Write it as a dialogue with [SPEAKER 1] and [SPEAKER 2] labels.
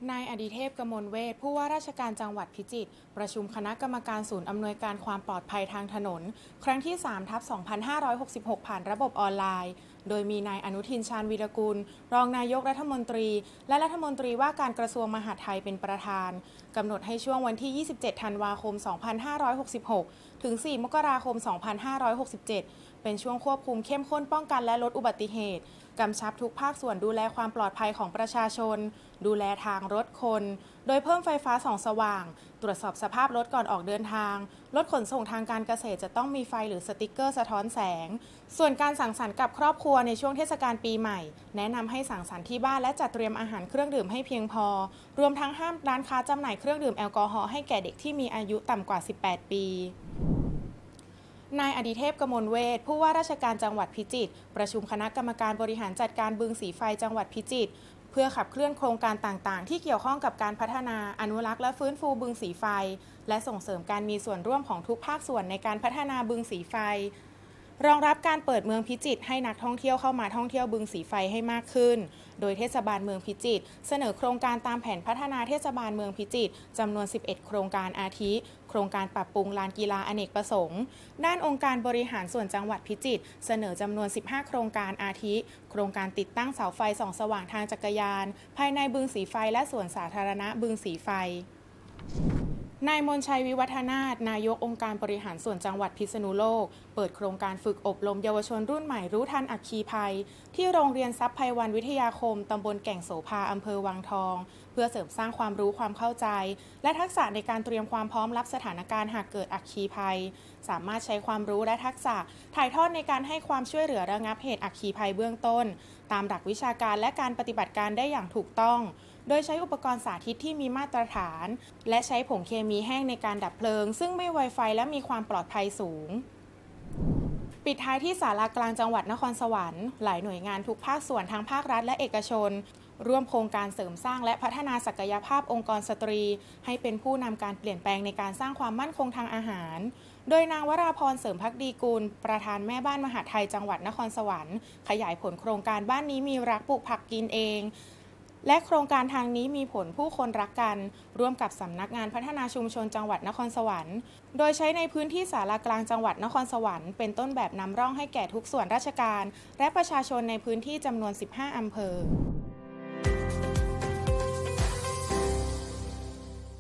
[SPEAKER 1] นายอดิเทพกมลเวชผู้ว่าราชการจังหวัดพิจิตรประชุมคณะกรรมการศูนย์อำนวยการความปลอดภัยทางถนนครั้งที่ 3/2566 ผ่านระบบออนไลน์โดยมีนายอนุทินชาญวีรกุลรองนายกรัฐมนตรีและรัฐมนตรีว่าการกระทรวงมหาดไทยเป็นประธานกำหนดให้ช่วงวันที่ 27 ธันวาคม 2566 ถึง 4 มกราคม 2567 เป็นช่วงควบคุมเข้มข้นป้องกันและลดอุบัติเหตุกำชับทุกภาคส่วนดูแลความปลอดภัยของประชาชนดูแลทางรถคนโดยเพิ่มไฟฟ้าส่องสว่างตรวจสอบสภาพรถก่อนออกเดินทางรถขนส่งทางการเกษตรจะต้องมีไฟหรือสติ๊กเกอร์สะท้อนแสงส่วนการสังสรรค์กับครอบครัวในช่วงเทศกาลปีใหม่แนะนำให้สังสรรค์ที่บ้านและจัดเตรียมอาหารเครื่องดื่มให้เพียงพอรวมทั้งห้ามร้านค้าจำหน่ายเครื่องดื่มแอลกอฮอล์ให้แก่เด็กที่มีอายุต่ำกว่า 18 ปีนายอดิเทพกมลเวชผู้ว่าราชการจังหวัดพิจิตรประชุมคณะกรรมการบริหารจัดการบึงสีไฟจังหวัดพิจิตรเพื่อขับเคลื่อนโครงการต่างๆที่เกี่ยวข้องกับการพัฒนาอนุรักษ์และฟื้นฟูบึงสีไฟและส่งเสริมการมีส่วนร่วมของทุกภาคส่วนในการพัฒนาบึงสีไฟรองรับการเปิดเมืองพิจิตรให้นักท่องเที่ยวเข้ามาท่องเที่ยวบึงสีไฟให้มากขึ้นโดยเทศบาลเมืองพิจิตรเสนอโครงการตามแผนพัฒนาเทศบาลเมืองพิจิตรจำนวน 11 โครงการอาทิโครงการปรับปรุงลานกีฬาอเนกประสงค์ด้านองค์การบริหารส่วนจังหวัดพิจิตรเสนอจำนวน 15 โครงการอาทิโครงการติดตั้งเสาไฟส่องสว่างทางจักรยานภายในบึงสีไฟและสวนสาธารณะบึงสีไฟนายมนชัยวิวัฒนาถนายกองค์การบริหารส่วนจังหวัดพิษณุโลกเปิดโครงการฝึกอบรมเยาวชนรุ่นใหม่รู้ทันอัคคีภัยที่โรงเรียนทรัพย์ไพวันวิทยาคมตำบลแก่งโสภาอำเภอวังทองเพื่อเสริมสร้างความรู้ความเข้าใจและทักษะในการเตรียมความพร้อมรับสถานการณ์หากเกิดอัคคีภัยสามารถใช้ความรู้และทักษะถ่ายทอดในการให้ความช่วยเหลือระงับเหตุอัคคีภัยเบื้องต้นตามหลักวิชาการและการปฏิบัติการได้อย่างถูกต้องโดยใช้อุปกรณ์สาธิตที่มีมาตรฐานและใช้ผงเคมีแห้งในการดับเพลิงซึ่งไม่ไวไฟและมีความปลอดภัยสูงปิดท้ายที่ศาลากลางจังหวัดนครสวรรค์หลายหน่วยงานทุกภาคส่วนทั้งภาครัฐและเอกชนร่วมโครงการเสริมสร้างและพัฒนาศักยภาพองค์กรสตรีให้เป็นผู้นำการเปลี่ยนแปลงในการสร้างความมั่นคงทางอาหารโดยนางวราพรเสริมภักดีกุลประธานแม่บ้านมหาดไทยจังหวัดนครสวรรค์ขยายผลโครงการบ้านนี้มีรักปลูกผักกินเองและโครงการทางนี้มีผลผู้คนรักกันร่วมกับสำนักงานพัฒนาชุมชนจังหวัดนครสวรรค์โดยใช้ในพื้นที่ศาลากลางจังหวัดนครสวรรค์เป็นต้นแบบนำร่องให้แก่ทุกส่วนราชการและประชาชนในพื้นที่จำนวน 15 อำเภอ